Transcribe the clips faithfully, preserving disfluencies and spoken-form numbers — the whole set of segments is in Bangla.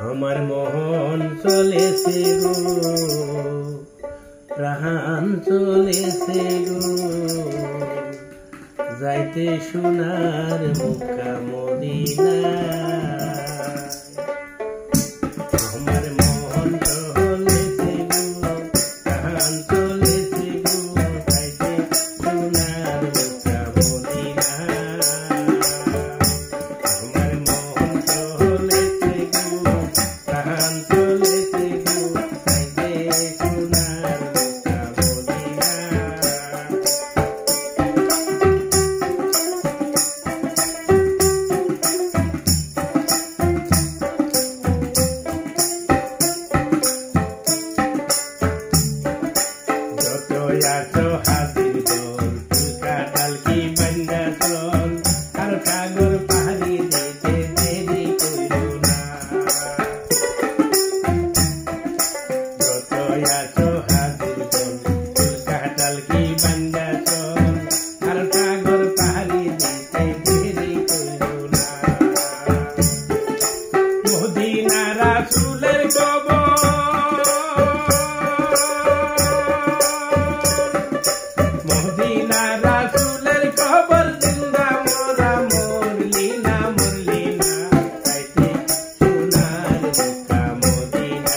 আমার মন চলেছে গো, প্রাণ চলেছে গো, যাইতে সোনার মক্কা মদিনা। আমার মন চলেছে গো, প্রাণ চলেছে গো, যাইতে সোনার মক্কা মদিনা। আমার মন চলেছে গো, প্রাণ চলেছে গো, যাইতে সোনার মক্কা মদিনা। আছো হাসির দোল, ফুলকা ডালকি বান্দা চল, আর কাগর পাহাড়ি দিতে দেরি কইরো না। যত আছো হাসির দোল, ফুলকা ডালকি বান্দা চল, আর কাগর পাহাড়ি দিতে দেরি কইরো না। মদিনা রাসূলের কবর, মদিনা রাসূলের কবর, জিন্দা মোরা মরলি না মরলি না, যাইতে সোনার মক্কা মদিনা।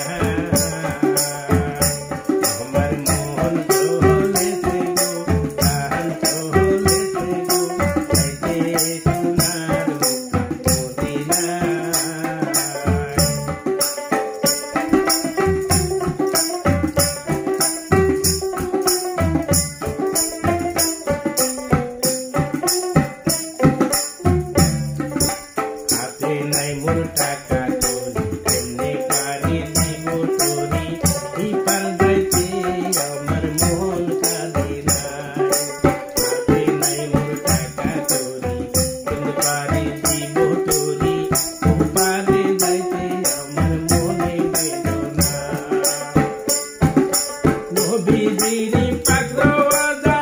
আমার মন চলেছে গো, প্রাণ চলেছে গো, যাইতে সোনার মক্কা মদিনা। হাতে নাই মোর টাকা করি, কেমনে পারি দিব তোরি, এই পার যাইতে আমার মন কাঁদে নাই। হাতে নাই মোর টাকা করি, কেমনে পারি দিব তোরি, ও পারে যাইতে আমার মনে বেদনা। নবীজির পাক রওজা,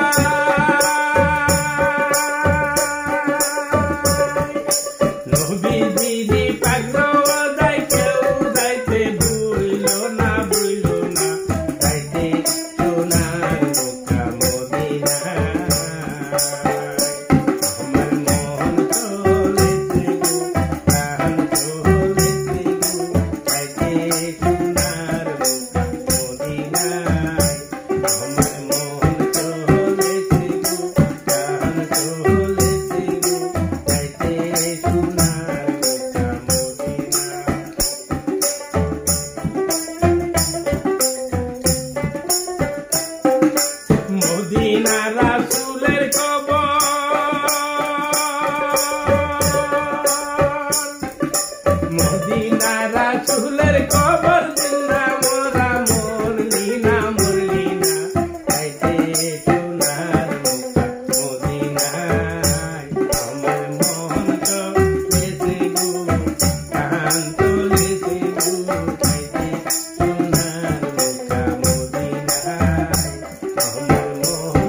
নবীজির পাক রওজায় কেউ যাইতে ভুইল না ভুইল না, যাইতে সোনার মক্কা মদিনা। আমার মন চলেছে গো, প্রাণ চলেছে গো, যাইতে সোনার মক্কা মদিনা। আমার মন চলেছে গো, প্রাণ চলেছে গো, যাইতে সোনার মক্কা মদিনা। মদিনা রাসূলের কবর, মদিনা রাসূলের কবর, জিন্দা মোরা মরলি না মরলি না, যাইতে সোনার মক্কা মদিনা। আমার মন চলেছে গো, প্রাণ চলেছে গো, যাইতে সোনার মক্কা মদিনা। আমার মন